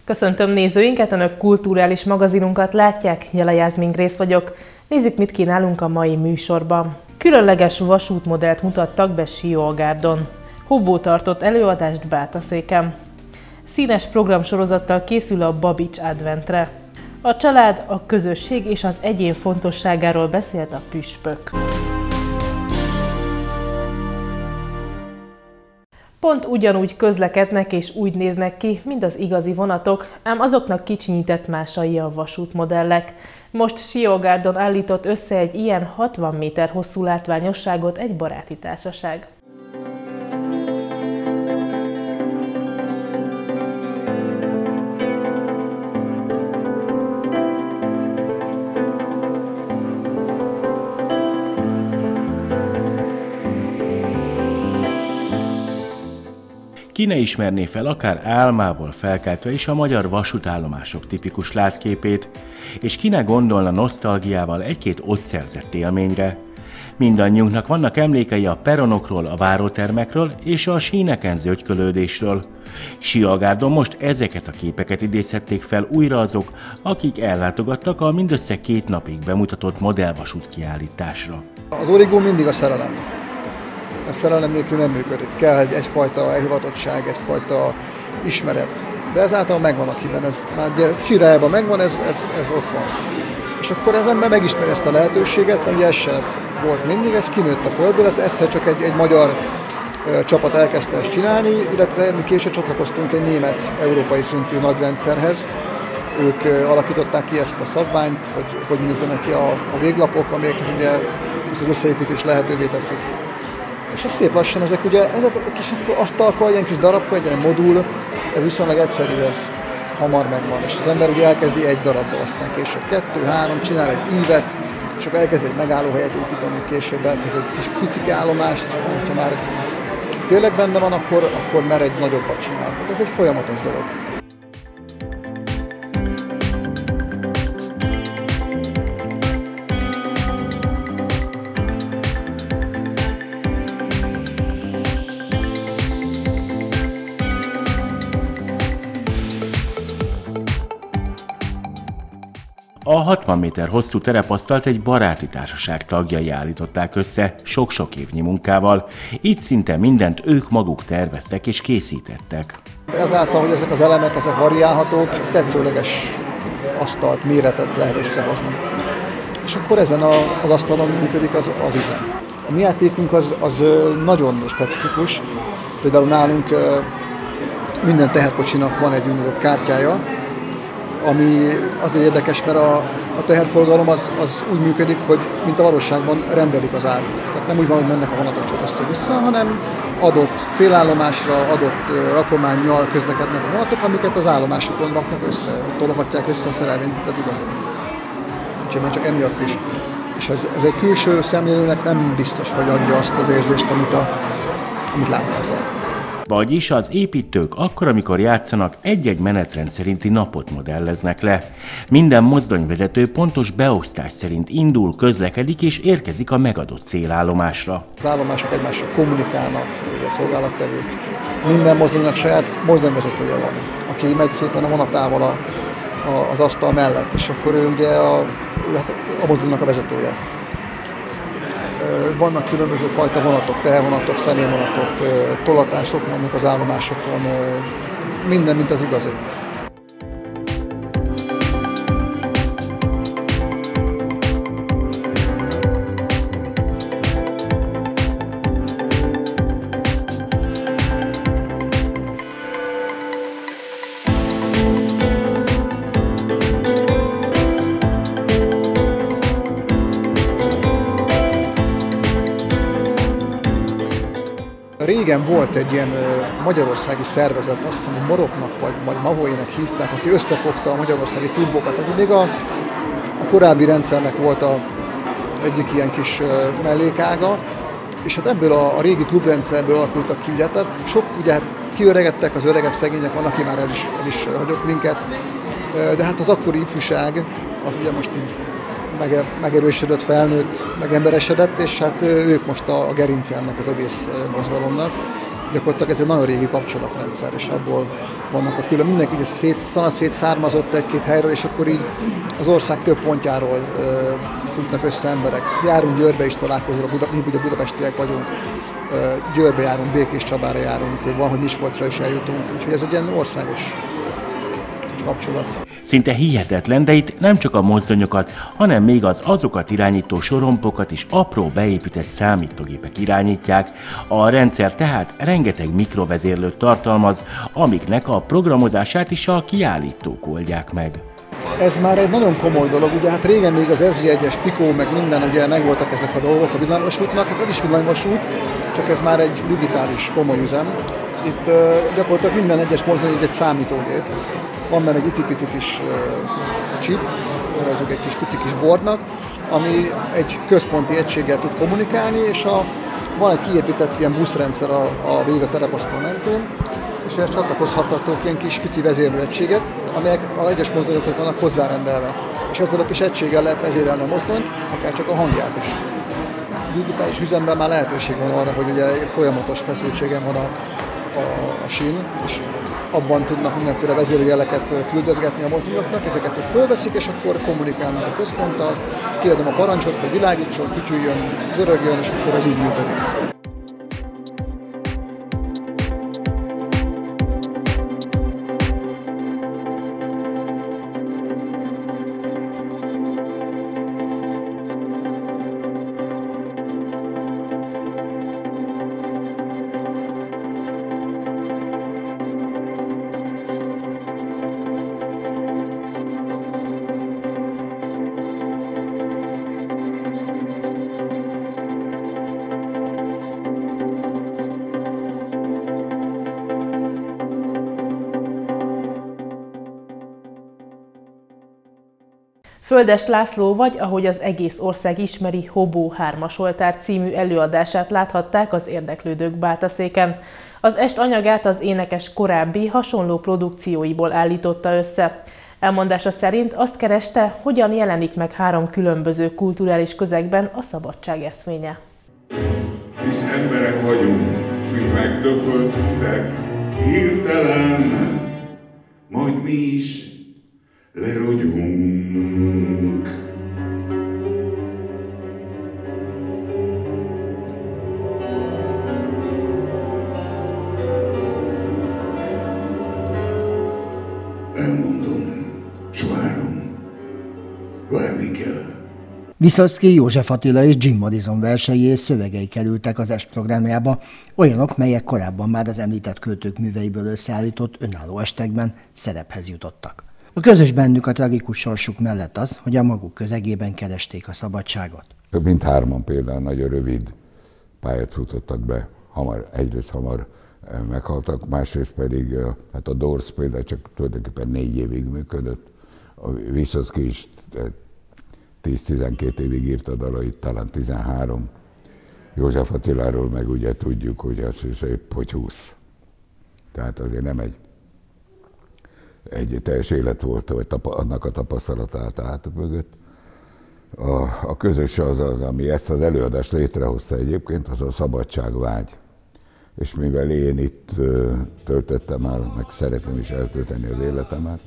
Köszöntöm nézőinket, Önök kulturális magazinunkat látják, Jela Jászmin Grész vagyok. Nézzük, mit kínálunk a mai műsorban. Különleges vasútmodellt mutattak be Siógárdon. Hobó tartott előadást Bátaszéken. Színes programsorozattal készül a Babics Adventre. A család, a közösség és az egyén fontosságáról beszélt a püspök. Pont ugyanúgy közlekednek és úgy néznek ki, mint az igazi vonatok, ám azoknak kicsinyített másai a vasútmodellek. Most Siógárdon állított össze egy ilyen 60 méter hosszú látványosságot egy baráti társaság. Ki ne ismerné fel akár álmából felkeltve is a magyar vasútállomások tipikus látképét, és ki ne gondolna nosztalgiával egy-két ott szerzett élményre. Mindannyiunknak vannak emlékei a peronokról, a várótermekről és a síneken zöldkölődésről. Siógárdon most ezeket a képeket idézhették fel újra azok, akik ellátogattak a mindössze 2 napig bemutatott modellvasút kiállításra. Az origó mindig a szerelem. A szerelem nélkül nem működik. Kell egyfajta elhivatottság, egyfajta ismeret. De ezáltal megvan, akiben ez már csirájában megvan, ez ott van. És akkor az ember megismeri ezt a lehetőséget, mert ugye ez sem volt mindig, ez kinőtt a földből, ez egyszer csak egy magyar csapat elkezdte ezt csinálni, illetve mi később csatlakoztunk egy német, európai szintű nagyrendszerhez. Ők alakították ki ezt a szabványt, hogy nézzenek ki a véglapok, amelyek ugye ezt az összeépítést lehetővé teszik. És ez szép lassan, ezek a kis asztalkkal, ilyen kis darabka, egy ilyen modul, ez viszonylag egyszerű, ez hamar megvan. És az ember ugye elkezdi egy darabból, aztán később 2, 3, csinál egy ívet, és akkor elkezd egy megállóhelyet építeni, később elkezd egy kis picike állomást, aztán ha már tényleg benne van, akkor mer egy nagyobbat csinál. Tehát ez egy folyamatos dolog. A 60 méter hosszú terepasztalt egy baráti társaság tagjai állították össze sok-sok évnyi munkával, így szinte mindent ők maguk terveztek és készítettek. Ezáltal, hogy ezek az elemek, ezek variálhatók, tetszőleges asztalt, méretet lehet összehozni. És akkor ezen az asztalon működik az üzem. A mi játékunk az nagyon specifikus, például nálunk minden teherkocsinak van egy úgynevezett kártyája, ami azért érdekes, mert a teherforgalom az úgy működik, hogy mint a valóságban rendelik az árut. Tehát nem úgy van, hogy mennek a vonatok csak össze-vissza, hanem adott célállomásra, adott rakománnyal közlekednek a vonatok, amiket az állomásokon raknak össze, tologatják össze a szerelvényt, mint az igazat. Úgyhogy már csak emiatt is. És ez egy külső szemlélőnek nem biztos, hogy adja azt az érzést, amit látnak. Vagyis az építők akkor, amikor játszanak, egy-egy menetrend szerinti napot modelleznek le. Minden mozdonyvezető pontos beosztás szerint indul, közlekedik és érkezik a megadott célállomásra. Az állomások egymással kommunikálnak, ugye szolgálattevők. Minden mozdonynak saját mozdonyvezetője van, aki megy szépen a vonatával az asztal mellett, és akkor ő ugye a mozdonynak a vezetője. Vannak különböző fajta vonatok, tehervonatok, személyvonatok, tolatások vannak az állomásokon, minden, mint az igazi. Régen volt egy ilyen magyarországi szervezet, azt hiszem, hogy Moroknak vagy Mavoének hívták, aki összefogta a magyarországi klubokat. Ez még a korábbi rendszernek volt egyik ilyen kis mellékága, és hát ebből a régi klubrendszerből alakultak ki, ugye, tehát ugye kiöregedtek, az öregek, szegények, van, aki már el is hagyott minket, de hát az akkori ifjúság, az ugye most így megerősödött, felnőtt, megemberesedett, és hát ők most a gerince ennek az egész mozgalomnak. Gyakorlatilag ez egy nagyon régi kapcsolatrendszer, és abból vannak a külön. Mindenki ugye szétszármazott egy-két helyről, és akkor így az ország több pontjáról futnak össze emberek. Járunk Győrbe is találkozóra, mi ugye budapestiek vagyunk, Győrbe járunk, Békéscsabára járunk, van, hogy Miskolcra is eljutunk, úgyhogy ez egy ilyen országos kapcsolat. Szinte hihetetlen, de itt nem csak a mozdonyokat, hanem még azokat irányító sorompokat is apró beépített számítógépek irányítják. A rendszer tehát rengeteg mikrovezérlőt tartalmaz, amiknek a programozását is a kiállítók oldják meg. Ez már egy nagyon komoly dolog, ugye hát régen még az RZ1-es Pico, meg minden, ugye megvoltak ezek a dolgok a villanyvasútnak, hát ez is villanyvasút, csak ez már egy digitális komoly üzem. Itt gyakorlatilag minden egyes mozdony egy számítógép. Van benne egy icipici kis chip, azok egy kis pici kis bordnak, ami egy központi egységgel tud kommunikálni, és van egy kiépített ilyen buszrendszer végig a terepasztal mentén, és ehhez csatlakozhatnak ilyen kis pici vezérlőegységet, amelyek az egyes mozdonyokhoz vannak hozzárendelve. És ezzel a kis egységgel lehet vezérelni a mozdonyt, akár csak a hangját is. Digitális üzemben már lehetőség van arra, hogy ugye folyamatos feszültségen van a sín, és abban tudnak mindenféle vezérőjeleket küldözgetni a mozdonyoknak, ezeket ott fölveszik, és akkor kommunikálnak a központtal, kiadom a parancsot, hogy világítson, fütyüljön, zörögjön, és akkor ez így működik. Földes László, vagy ahogy az egész ország ismeri, Hobó 3-as oltár című előadását láthatták az érdeklődők Bátaszéken. Az est anyagát az énekes korábbi, hasonló produkcióiból állította össze. Elmondása szerint azt kereste, hogyan jelenik meg 3 különböző kulturális közegben a szabadság eszménye. És emberek vagyunk, s mi megdöföldtek hirtelen, majd mi is lerogyunk. Elmondom, s várni kell. Vyszotsky, József Attila és Jim Morrison versei és szövegei kerültek az est programjába, olyanok, melyek korábban már az említett költők műveiből összeállított önálló estekben szerephez jutottak. A közös bennük a tragikus sorsuk mellett az, hogy a maguk közegében keresték a szabadságot. Több mint 3 például nagyon rövid pályát futottak be, egyrészt hamar meghaltak, másrészt pedig hát a Doors például csak tulajdonképpen 4 évig működött. A Vyszotsky is 10-12 évig írta a dalait, talán 13. József Attiláról meg ugye tudjuk, hogy az is épp hogy 20. Tehát azért nem egy teljes élet volt, vagy annak a tapasztalatát át mögött. A közös az, ami ezt az előadást létrehozta egyébként, az a szabadságvágy. És mivel én itt töltöttem el, meg szeretném is eltölteni az életemet,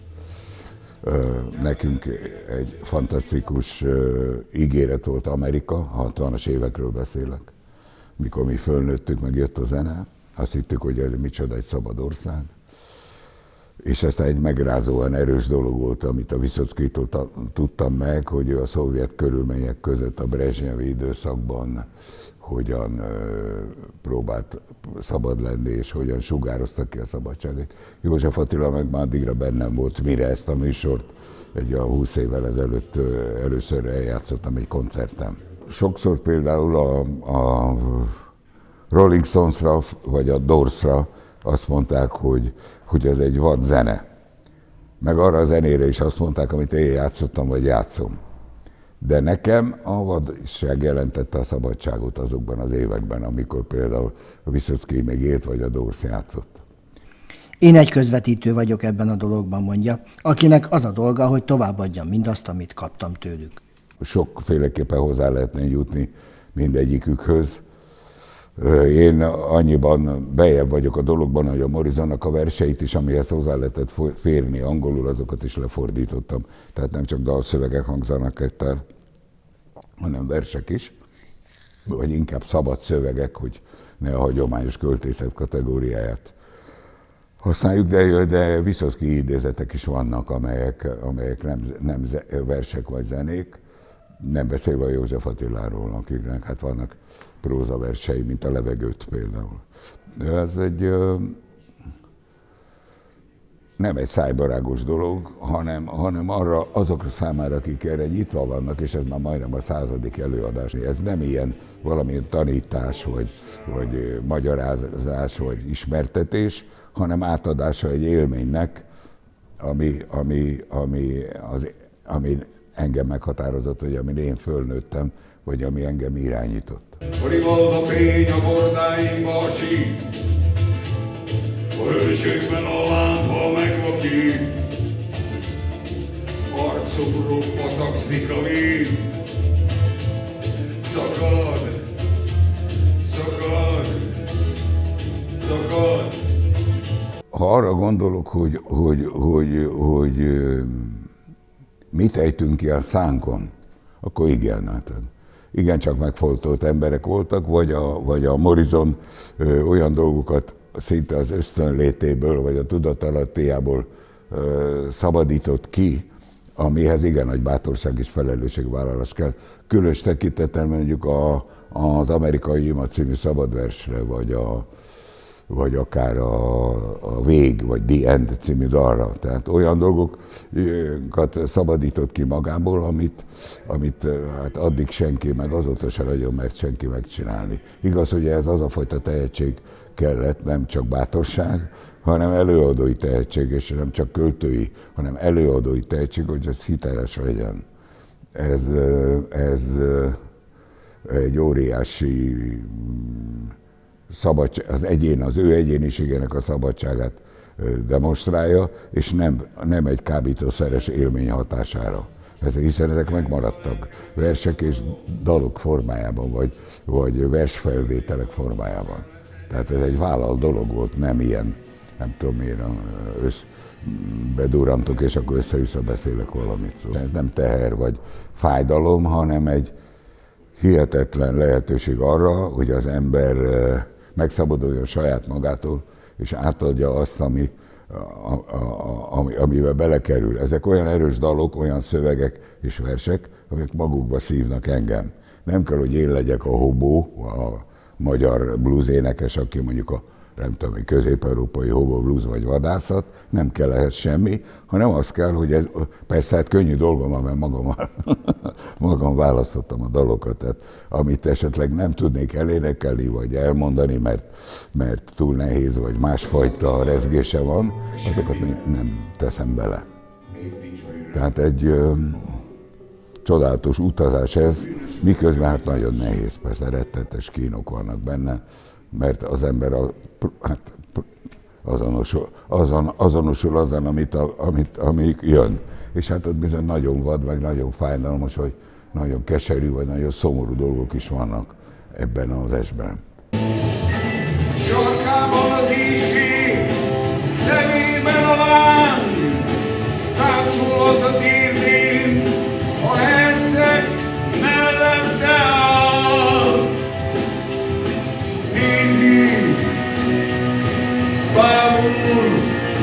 nekünk egy fantasztikus ígéret volt Amerika, 60-as évekről beszélek, mikor mi fölnőttünk, meg jött a zene, azt hittük, hogy ez micsoda egy szabad ország. És ez egy megrázóan erős dolog volt, amit a Vyszockitól tudtam meg, hogy ő a szovjet körülmények között a Brezsnyevi időszakban hogyan próbált szabad lenni, és hogyan sugározta ki a szabadságot. József Attila meg már addigra bennem volt, mire ezt a műsort egy 20 évvel ezelőtt először eljátszottam egy koncerten. Sokszor például a Rolling Stonesra, vagy a Doorsra azt mondták, hogy ez egy vad zene. Meg arra a zenére is azt mondták, amit én játszottam, vagy játszom. De nekem a vadság jelentette a szabadságot azokban az években, amikor például a Vyszotsky még élt, vagy a Doors játszott. Én egy közvetítő vagyok ebben a dologban, mondja, akinek az a dolga, hogy továbbadjam mindazt, amit kaptam tőlük. Sokféleképpen hozzá lehetne jutni mindegyikükhöz. Én annyiban bejebb vagyok a dologban, hogy a Morrisonnak a verseit is, amihez hozzá lehetett férni angolul, azokat is lefordítottam. Tehát nem csak dalszövegek hangzanak ettel, hanem versek is, vagy inkább szabad szövegek, hogy ne a hagyományos költészet kategóriáját használjuk, de Vyszotszkij idézetek is vannak, amelyek nem versek vagy zenék, nem beszélve a József Attiláról, akiknek hát vannak prózaversei, mint a Levegőt például. Ez nem egy szájbarágos dolog, hanem arra azokra számára, akik erre nyitva vannak, és ez már majdnem a 100. előadás. Ez nem ilyen valamilyen tanítás, vagy magyarázás, vagy ismertetés, hanem átadása egy élménynek, ami engem meghatározott, vagy amin én fölnőttem, vagy ami engem irányított. A rivalda fény a bordáinkba sík, a hősökben a lámpa megvakít, arcukról patakszik a víz, szakad, szakad, szakad. Ha arra gondolok, hogy mit ejtünk ki a szánkon, akkor igen, hát igen, csak megfoltolt emberek voltak, vagy a Morrison olyan dolgokat szinte az ösztönlétéből, vagy a tudatalattiából szabadított ki, amihez igen nagy bátorság és felelősségvállalás kell. Különös tekintettel mondjuk az Amerikai Ima című szabadversre, vagy akár a Vég, vagy The End című dalra. Tehát olyan dolgokat szabadított ki magából, amit hát addig senki, meg azóta se nagyon mert senki megcsinálni. Igaz, hogy ez az a fajta tehetség kellett, nem csak bátorság, hanem előadói tehetség, és nem csak költői, hanem előadói tehetség, hogy ez hiteles legyen. Ez egy óriási az ő egyéniségének a szabadságát demonstrálja, és nem egy kábítószeres élmény hatására. Hiszen ezek megmaradtak versek és dalok formájában, vagy versfelvételek formájában. Tehát ez egy vállalt dolog volt, nem ilyen, nem tudom miért, bedurrantok, és akkor össze-vissza beszélek valamit. Szóval ez nem teher vagy fájdalom, hanem egy hihetetlen lehetőség arra, hogy az ember megszabaduljon saját magától, és átadja azt, amivel belekerül. Ezek olyan erős dalok, olyan szövegek és versek, amik magukba szívnak engem. Nem kell, hogy én legyek a hobó, a magyar blues énekes, aki mondjuk nem tudom, közép-európai hobo blues vagy vadászat, nem kell ehhez semmi, hanem az kell, hogy ez, persze hát könnyű dolgom, mert magam választottam a dalokat, tehát amit esetleg nem tudnék elénekelni, vagy elmondani, mert túl nehéz, vagy másfajta rezgése van, azokat nem teszem bele. Tehát egy csodálatos utazás ez, miközben hát nagyon nehéz, persze rettenetes kínok vannak benne, mert az ember azonosul azon, ami jön. És hát ott bizony nagyon vad, meg nagyon fájdalmas, vagy nagyon keserű, vagy nagyon szomorú dolgok is vannak ebben az esben. Sarkában az ízség, szemében a láng, táncolat a dírnél, a herceg mellette áll. Nézi, bámul,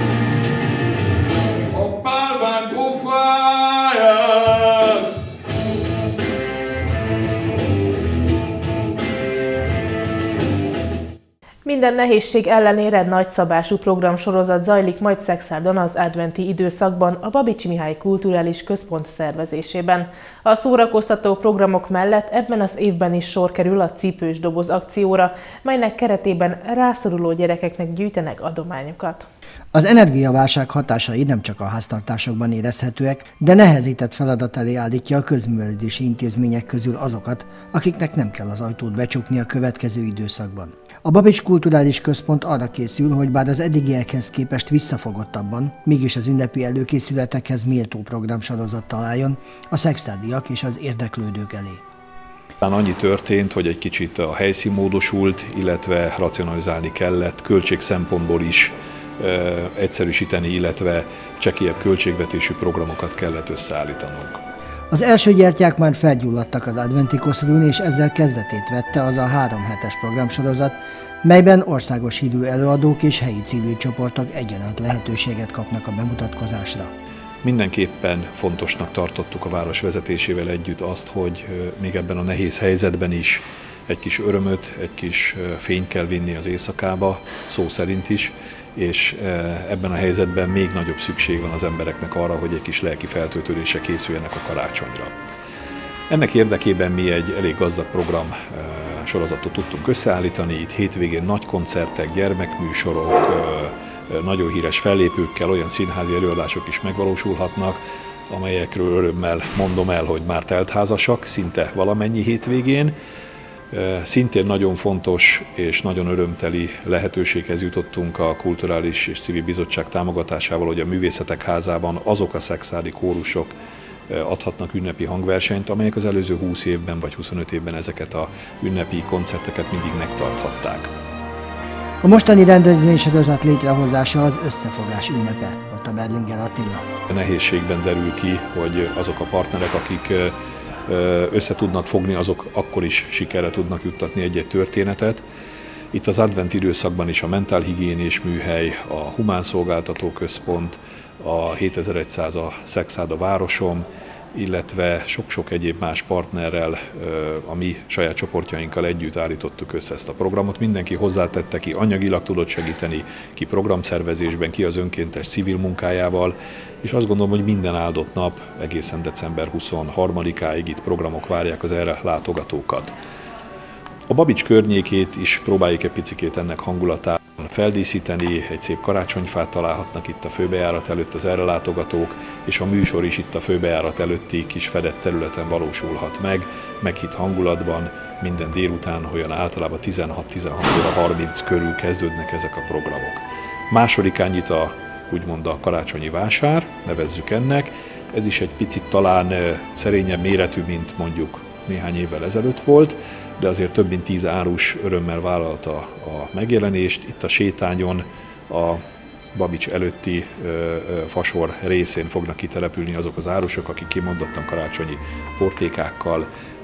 a bálvány pofáját. Minden nehézség ellenére nagyszabású programsorozat zajlik majd Szexárdon az adventi időszakban a Babicsi Mihály Kulturális Központ szervezésében. A szórakoztató programok mellett ebben az évben is sor kerül a Cipős Doboz akcióra, melynek keretében rászoruló gyerekeknek gyűjtenek adományokat. Az energiaválság hatásai nem csak a háztartásokban érezhetőek, de nehezített feladat elé állítja a közművelődési intézmények közül azokat, akiknek nem kell az ajtót becsukni a következő időszakban. A Babics Kulturális Központ arra készül, hogy bár az eddigiekhez képest visszafogottabban, mégis az ünnepi előkészületekhez méltó programsorozat találjon a szexárdiak és az érdeklődők elé. Annyi történt, hogy egy kicsit a helyszín módosult, illetve racionalizálni kellett, költség szempontból is egyszerűsíteni, illetve csekélyebb költségvetésű programokat kellett összeállítanunk. Az első gyertyák már felgyulladtak az adventi koszorún, és ezzel kezdetét vette az a 3 hetes programsorozat, melyben országos hírű előadók és helyi civil csoportok egyaránt lehetőséget kapnak a bemutatkozásra. Mindenképpen fontosnak tartottuk a város vezetésével együtt azt, hogy még ebben a nehéz helyzetben is egy kis örömöt, egy kis fényt kell vinni az éjszakába, szó szerint is, és ebben a helyzetben még nagyobb szükség van az embereknek arra, hogy egy kis lelki feltöltődésre készüljenek a karácsonyra. Ennek érdekében mi egy elég gazdag program sorozatot tudtunk összeállítani, itt hétvégén nagy koncertek, gyermekműsorok, nagyon híres fellépőkkel, olyan színházi előadások is megvalósulhatnak, amelyekről örömmel mondom el, hogy már teltházasak, szinte valamennyi hétvégén. Szintén nagyon fontos és nagyon örömteli lehetőséghez jutottunk a Kulturális és Civil Bizottság támogatásával, hogy a Művészetek Házában azok a szekszárdi kórusok adhatnak ünnepi hangversenyt, amelyek az előző 20 évben vagy 25 évben ezeket a ünnepi koncerteket mindig megtarthatták. A mostani rendezvénysorozat létrehozása az összefogás ünnepe, mondta Berlinger Attila. A nehézségben derül ki, hogy azok a partnerek, akik össze tudnak fogni, azok akkor is sikerre tudnak juttatni egy-egy történetet. Itt az advent időszakban is a mentálhigiénés műhely, a Humán Szolgáltató Központ, a 7100 a Szexárd a városom, illetve sok-sok egyéb más partnerrel, a mi saját csoportjainkkal együtt állítottuk össze ezt a programot. Mindenki hozzátette, ki anyagilag tudott segíteni, ki programszervezésben, ki az önkéntes civil munkájával, és azt gondolom, hogy minden áldott nap, egészen december 23-áig itt programok várják az erre látogatókat. A Babics környékét is próbáljuk egy picikét ennek hangulatában feldíszíteni, egy szép karácsonyfát találhatnak itt a főbejárat előtt az erre látogatók, és a műsor is itt a főbejárat előtti kis fedett területen valósulhat meg, meghitt hangulatban, minden délután, olyan általában 16-16 óra 30 körül kezdődnek ezek a programok. Másodikán nyit úgymond a karácsonyi vásár, nevezzük ennek, ez is egy picit talán szerényebb méretű, mint mondjuk néhány évvel ezelőtt volt, de azért több mint 10 árus örömmel vállalta a megjelenést. Itt a sétányon a Babics előtti fasor részén fognak kitelepülni azok az árusok, akik kimondottan karácsonyi portékákkal,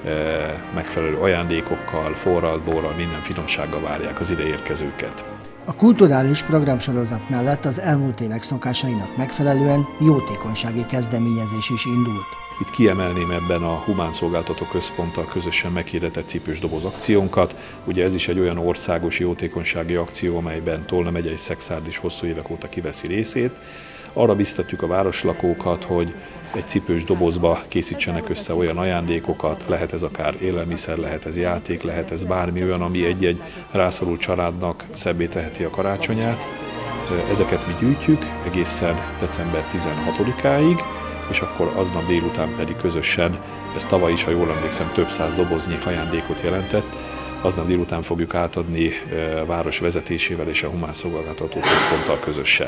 megfelelő ajándékokkal, forralt borral, minden finomsággal várják az ideérkezőket. A kulturális programsorozat mellett az elmúlt évek szokásainak megfelelően jótékonysági kezdeményezés is indult. Itt kiemelném ebben a Humán Szolgáltató Központtal közösen meghirdetett cipősdoboz akciónkat. Ugye ez is egy olyan országos jótékonysági akció, amelyben Tolna megye és Szexárd is hosszú évek óta kiveszi részét. Arra biztatjuk a városlakókat, hogy egy cipős dobozba készítsenek össze olyan ajándékokat, lehet ez akár élelmiszer, lehet ez játék, lehet ez bármi olyan, ami egy-egy rászorult családnak szebbé teheti a karácsonyát. Ezeket mi gyűjtjük egészen december 16-áig, és akkor aznap délután pedig közösen, ez tavaly is, ha jól emlékszem, több száz doboznyi ajándékot jelentett, aznap délután fogjuk átadni a város vezetésével és a Humán Szolgáltató Központtal közösen.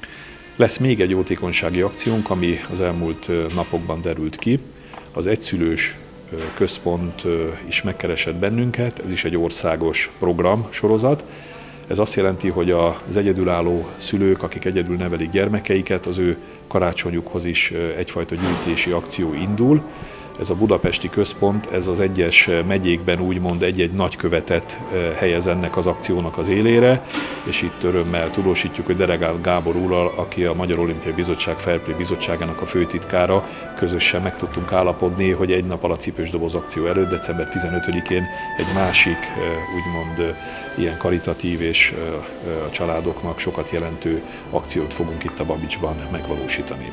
Lesz még egy jótékonysági akciónk, ami az elmúlt napokban derült ki. Az egyszülős központ is megkeresett bennünket, ez is egy országos programsorozat. Ez azt jelenti, hogy az egyedülálló szülők, akik egyedül nevelik gyermekeiket, az ő karácsonyukhoz is egyfajta gyűjtési akció indul. Ez a budapesti központ, ez az egyes megyékben úgymond egy-egy nagykövetet helyez ennek az akciónak az élére, és itt örömmel tudósítjuk, hogy Deregál Gábor úrral, aki a Magyar Olimpiai Bizottság Fair Play Bizottságának a főtitkára, közösen meg tudtunk állapodni, hogy egy nap alatt cipősdoboz akció előtt, december 15-én egy másik úgymond ilyen karitatív és a családoknak sokat jelentő akciót fogunk itt a Babicsban megvalósítani.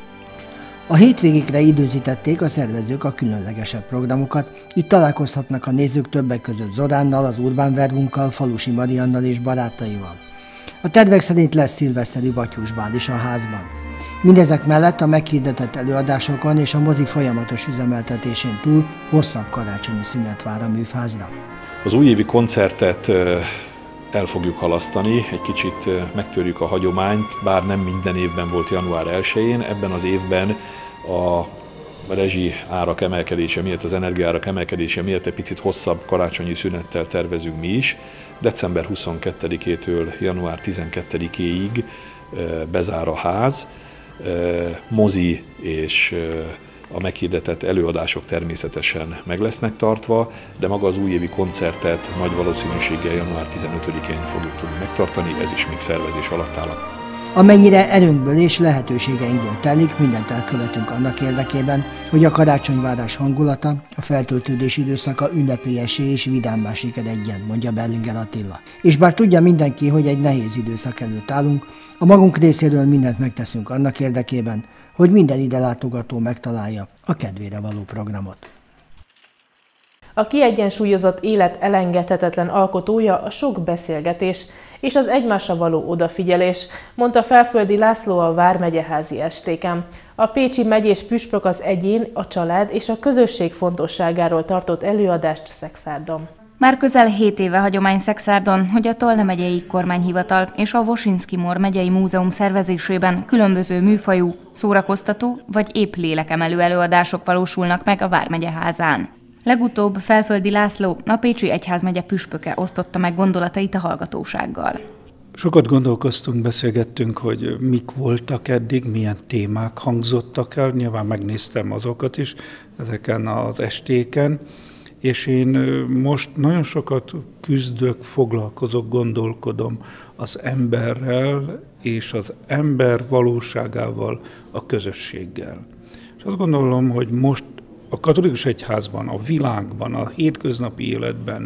A hétvégékre időzítették a szervezők a különlegesebb programokat, itt találkozhatnak a nézők többek között Zoránnal, az Urbán Verbunkkal, Falusi Mariannal és barátaival. A tervek szerint lesz szilveszteri batyúsbál is a házban. Mindezek mellett a meghirdetett előadásokon és a mozi folyamatos üzemeltetésén túl hosszabb karácsonyi szünet vár a műfázra. Az újévi koncertet el fogjuk halasztani, egy kicsit megtörjük a hagyományt, bár nem minden évben volt január 1-én, ebben az évben a A rezsi árak emelkedése miatt, az energiaárak emelkedése miatt egy picit hosszabb karácsonyi szünettel tervezünk mi is. December 22-től január 12-éig bezár a ház, mozi és a meghirdetett előadások természetesen meg lesznek tartva, de maga az újévi koncertet nagy valószínűséggel január 15-én fogjuk tudni megtartani, ez is még szervezés alatt áll. Amennyire erőnkből és lehetőségeinkből telik, mindent elkövetünk annak érdekében, hogy a karácsonyvárás hangulata, a feltöltődés időszaka ünnepélyessé és vidámmá sikeredjen, mondja Berlinger Attila. És bár tudja mindenki, hogy egy nehéz időszak előtt állunk, a magunk részéről mindent megteszünk annak érdekében, hogy minden ide látogató megtalálja a kedvére való programot. A kiegyensúlyozott élet elengedhetetlen alkotója a sok beszélgetés és az egymásra való odafigyelés, mondta Felföldi László a Vármegyeházi estéken. A pécsi megyés püspök az egyén, a család és a közösség fontosságáról tartott előadást Szexárdon. Már közel 7 éve hagyomány Szexárdon, hogy a Tolna megyei kormányhivatal és a Wosinski-Mor megyei múzeum szervezésében különböző műfajú, szórakoztató vagy épp lélekemelő előadások valósulnak meg a Vármegyeházán. Legutóbb Felföldi László, a Pécsi Egyházmegye püspöke osztotta meg gondolatait a hallgatósággal. Sokat gondolkoztunk, beszélgettünk, hogy mik voltak eddig, milyen témák hangzottak el, nyilván megnéztem azokat is ezeken az estéken, és én most nagyon sokat küzdök, foglalkozok, gondolkodom az emberrel és az ember valóságával, a közösséggel. És azt gondolom, hogy most a katolikus egyházban, a világban, a hétköznapi életben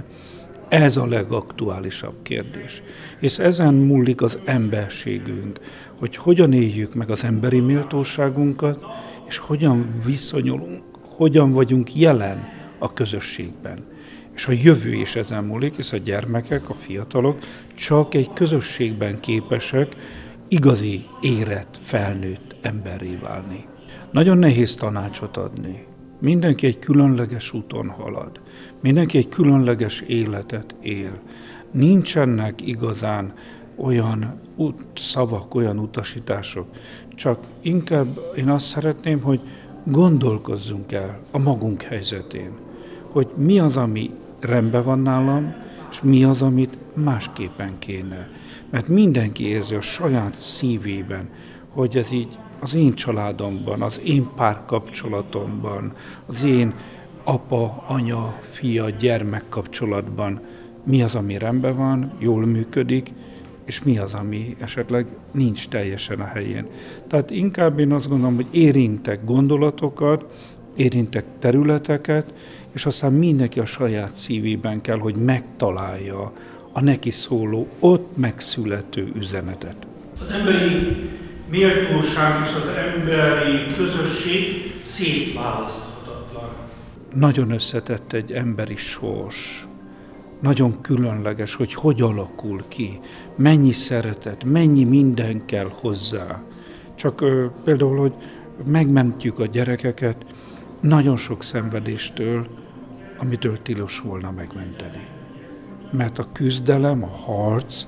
ez a legaktuálisabb kérdés. És ezen múlik az emberségünk, hogy hogyan éljük meg az emberi méltóságunkat, és hogyan viszonyulunk, hogyan vagyunk jelen a közösségben. És a jövő is ezen múlik, hisz a gyermekek, a fiatalok csak egy közösségben képesek igazi, érett, felnőtt emberré válni. Nagyon nehéz tanácsot adni. Mindenki egy különleges úton halad. Mindenki egy különleges életet él. Nincsenek igazán olyan szavak, olyan utasítások. Csak inkább én azt szeretném, hogy gondolkozzunk el a magunk helyzetén, hogy mi az, ami rendben van nálam, és mi az, amit másképpen kéne. Mert mindenki érzi a saját szívében, hogy ez így az én családomban, az én párkapcsolatomban, az én apa, anya, fia, gyermek kapcsolatban mi az, ami rendben van, jól működik, és mi az, ami esetleg nincs teljesen a helyén. Tehát inkább én azt gondolom, hogy érintek gondolatokat, érintek területeket, és aztán mindenki a saját szívében kell, hogy megtalálja a neki szóló, ott megszülető üzenetet. Az emberi méltóság és az emberi közösség szétválaszthatatlan. Nagyon összetett egy emberi sors. Nagyon különleges, hogy alakul ki, mennyi szeretet, mennyi minden kell hozzá. Csak például, hogy megmentjük a gyerekeket nagyon sok szenvedéstől, amitől tilos volna megmenteni. Mert a küzdelem, a harc,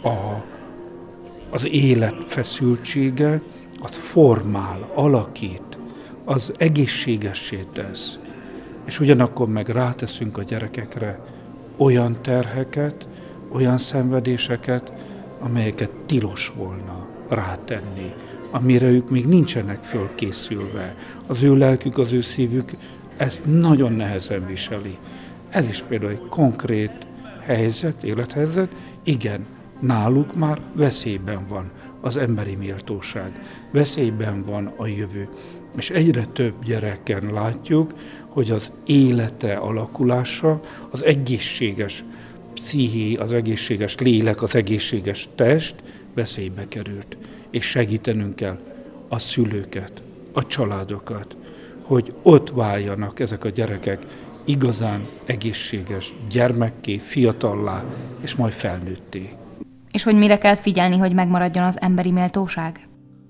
az élet feszültsége, az formál, alakít, az egészségessé tesz. És ugyanakkor meg ráteszünk a gyerekekre olyan terheket, olyan szenvedéseket, amelyeket tilos volna rátenni, amire ők még nincsenek fölkészülve. Az ő lelkük, az ő szívük ezt nagyon nehezen viseli. Ez is például egy konkrét helyzet, élethelyzet, igen, náluk már veszélyben van az emberi méltóság, veszélyben van a jövő. És egyre több gyereken látjuk, hogy az élete alakulása, az egészséges psziché, az egészséges lélek, az egészséges test veszélybe került. És segítenünk kell a szülőket, a családokat, hogy ott váljanak ezek a gyerekek igazán egészséges gyermekké, fiatallá, és majd felnőtté. És hogy mire kell figyelni, hogy megmaradjon az emberi méltóság?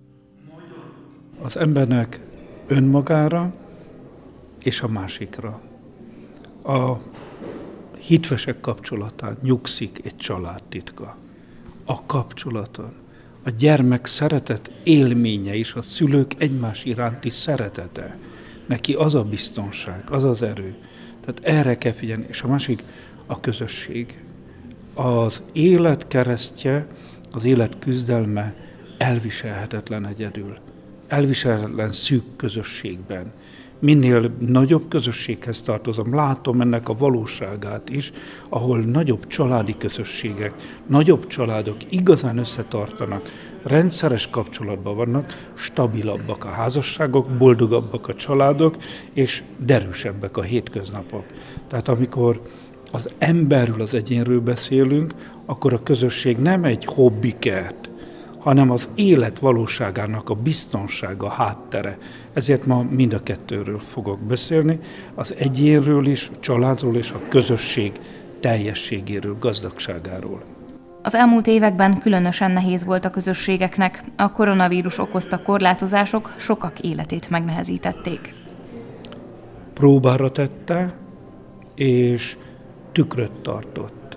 Az embernek önmagára és a másikra. A hitvesek kapcsolatán nyugszik egy családtitka. A kapcsolaton. A gyermek szeretet élménye is, a szülők egymás iránti szeretete. neki az a biztonság, az az erő. Tehát erre kell figyelni. És a másik a közösség. Az élet keresztje, az élet küzdelme elviselhetetlen egyedül. Elviselhetetlen szűk közösségben. Minél nagyobb közösséghez tartozom, látom ennek a valóságát is, ahol nagyobb családi közösségek, nagyobb családok igazán összetartanak, rendszeres kapcsolatban vannak, stabilabbak a házasságok, boldogabbak a családok, és derűsebbek a hétköznapok. Tehát amikor az emberről, az egyénről beszélünk, akkor a közösség nem egy hobbikert, hanem az élet valóságának a biztonsága, háttere. Ezért ma mind a kettőről fogok beszélni, az egyénről is, a családról és a közösség teljességéről, gazdagságáról. Az elmúlt években különösen nehéz volt a közösségeknek, a koronavírus okozta korlátozások sokak életét megnehezítették. Próbára tette, és tükröt tartott.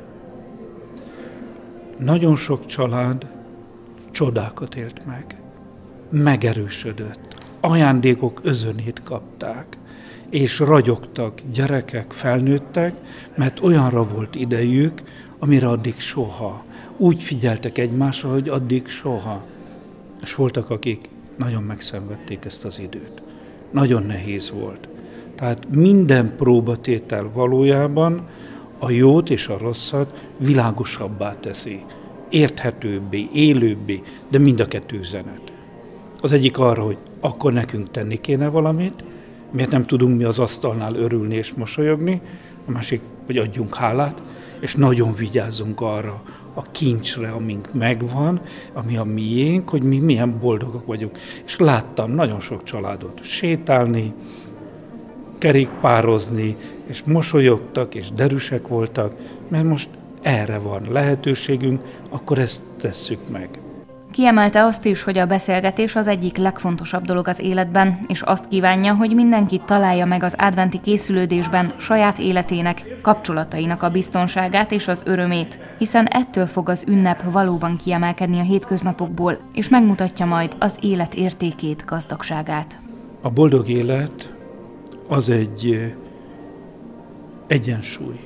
Nagyon sok család csodákat élt meg, megerősödött, ajándékok özönét kapták, és ragyogtak gyerekek, felnőttek, mert olyanra volt idejük, amire addig soha. Úgy figyeltek egymásra, hogy addig soha. És voltak, akik nagyon megszenvedték ezt az időt. Nagyon nehéz volt. Tehát minden próbatétel valójában a jót és a rosszat világosabbá teszi. Érthetőbbé, élőbbé, de mind a kettő üzenet. Az egyik arra, hogy akkor nekünk tenni kéne valamit, miért nem tudunk mi az asztalnál örülni és mosolyogni, a másik, hogy adjunk hálát, és nagyon vigyázzunk arra a kincsre, amink megvan, ami a miénk, hogy mi milyen boldogok vagyunk. És láttam nagyon sok családot sétálni, kerékpározni, és mosolyogtak, és derűsek voltak, mert most erre van lehetőségünk, akkor ezt tesszük meg. Kiemelte azt is, hogy a beszélgetés az egyik legfontosabb dolog az életben, és azt kívánja, hogy mindenki találja meg az adventi készülődésben saját életének, kapcsolatainak a biztonságát és az örömét, hiszen ettől fog az ünnep valóban kiemelkedni a hétköznapokból, és megmutatja majd az élet értékét, gazdagságát. A boldog élet az egy egyensúly.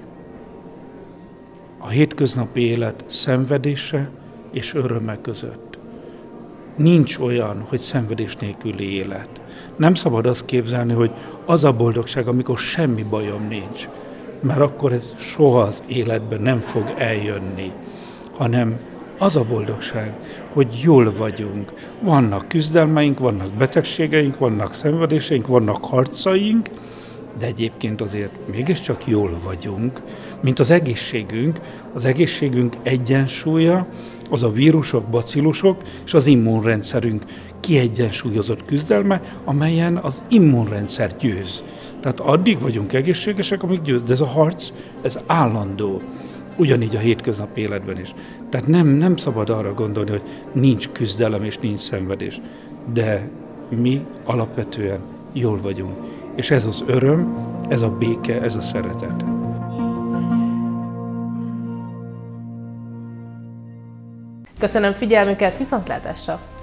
A hétköznapi élet szenvedése és öröme között. Nincs olyan, hogy szenvedés nélküli élet. Nem szabad azt képzelni, hogy az a boldogság, amikor semmi bajom nincs, mert akkor ez soha az életben nem fog eljönni, hanem az a boldogság, hogy jól vagyunk. Vannak küzdelmeink, vannak betegségeink, vannak szenvedéseink, vannak harcaink, de egyébként azért mégiscsak jól vagyunk, mint az egészségünk egyensúlya, az a vírusok, bacillusok és az immunrendszerünk kiegyensúlyozott küzdelme, amelyen az immunrendszer győz. Tehát addig vagyunk egészségesek, amíg győz, de ez a harc, ez állandó. Ugyanígy a hétköznapi életben is. Tehát nem szabad arra gondolni, hogy nincs küzdelem és nincs szenvedés. De mi alapvetően jól vagyunk. És ez az öröm, ez a béke, ez a szeretet. Köszönöm figyelmüket, viszontlátásra!